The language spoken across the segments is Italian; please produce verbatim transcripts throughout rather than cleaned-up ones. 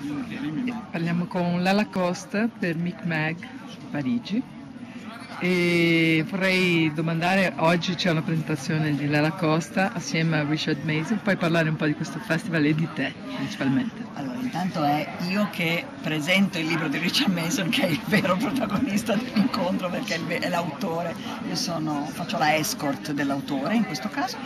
Parliamo con Lala Costa per Micmag Parigi e vorrei domandare, oggi c'è una presentazione di Lala Costa assieme a Richard Mason, puoi parlare un po' di questo festival e di te principalmente? Allora, intanto è io che presento il libro di Richard Mason, che è il vero protagonista dell'incontro perché è l'autore, io sono, faccio la escort dell'autore in questo caso.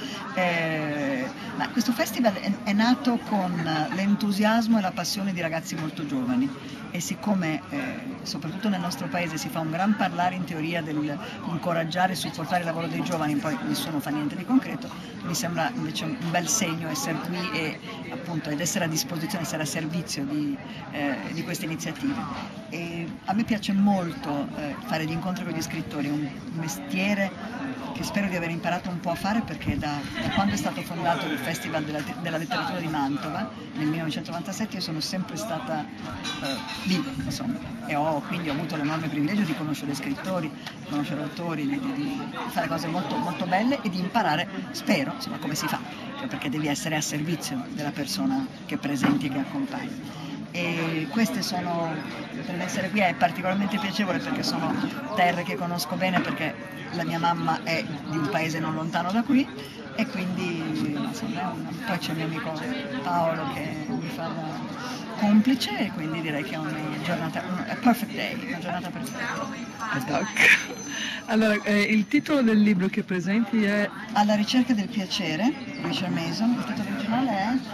Eh, ma questo festival è, è nato con l'entusiasmo e la passione di ragazzi molto giovani e siccome eh, soprattutto nel nostro paese si fa un gran parlare in teoria del incoraggiare e supportare il lavoro dei giovani, poi nessuno fa niente di concreto, mi sembra invece un bel segno essere qui e appunto ed essere a disposizione, essere a servizio di, eh, di queste iniziative. E a me piace molto eh, fare gli incontri con gli scrittori, è un mestiere che spero di aver imparato un po' a fare perché da, da quando è stato fondato il Festival della, della Letteratura di Mantova nel millenovecentonovantasette io sono sempre stata eh, lì, insomma, e ho quindi ho avuto l'enorme privilegio di conoscere scrittori, conoscere autori, di, di, di fare cose molto, molto belle e di imparare, spero, insomma, come si fa, perché devi essere a servizio della persona che presenti e che accompagni. E queste sono, per essere qui è particolarmente piacevole perché sono terre che conosco bene perché la mia mamma è di un paese non lontano da qui e quindi insomma, poi c'è il mio amico Paolo che mi fa da complice e quindi direi che è una giornata, una perfect day, una giornata perfetta. Allora, eh, il titolo del libro che presenti è Alla ricerca del piacere, Richard Mason, il titolo originale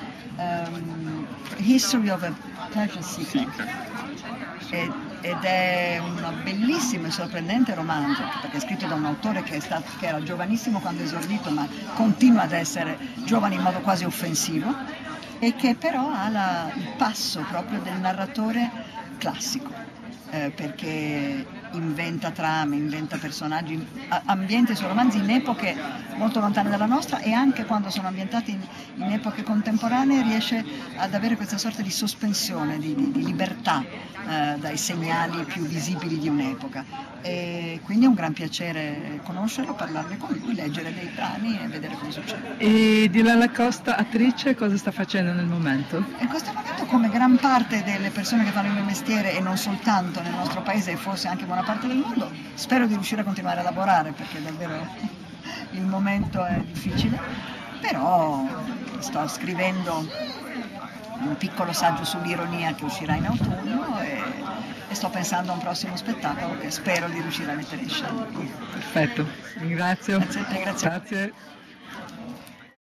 è um, History of a Pleasure Seeker ed, ed è un bellissimo e sorprendente romanzo perché è scritto da un autore che, è stato, che era giovanissimo quando è esordito ma continua ad essere giovane in modo quasi offensivo e che però ha la, il passo proprio del narratore classico eh, perché inventa trame, inventa personaggi, ambienta i suoi romanzi in epoche molto lontane dalla nostra e anche quando sono ambientati in, in epoche contemporanee riesce ad avere questa sorta di sospensione, di, di, di libertà eh, dai segnali più visibili di un'epoca e quindi è un gran piacere conoscerlo, parlarne con lui, leggere dei brani e vedere cosa succede. E di Lala Costa, attrice, cosa sta facendo nel momento? In questo momento, come gran parte delle persone che fanno il mio mestiere e non soltanto nel nostro paese e forse anche buona parte del mondo, spero di riuscire a continuare a lavorare perché davvero il momento è difficile, però sto scrivendo un piccolo saggio sull'ironia che uscirà in autunno e, e sto pensando a un prossimo spettacolo che spero di riuscire a mettere in scena. Perfetto, ringrazio. Grazie a te, grazie. Grazie.